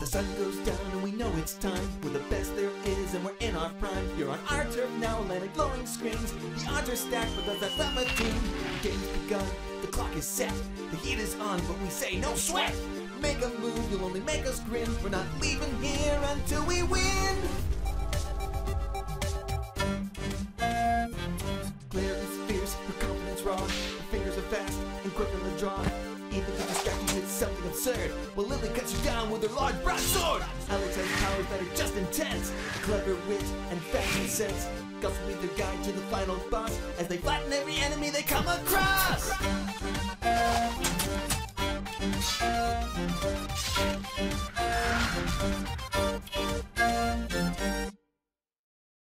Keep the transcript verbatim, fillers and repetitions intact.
The sun goes down and we know it's time. We're the best there is and we're in our prime. You're on our turf now, landing glowing screens. The odds are stacked because that's not my team. The game's begun, the clock is set. The heat is on, but we say no sweat. Make a move, you'll only make us grin. We're not leaving here until we win. Claire is fierce, her confidence raw. Her fingers are fast and quick on the draw. Even if distractions, it's something absurd. Well, Lily cuts you down with her large broadsword. Alex has powers that are just intense. Clever wit and fashion sense. Gus will be their guide to the final boss as they flatten every enemy they come across.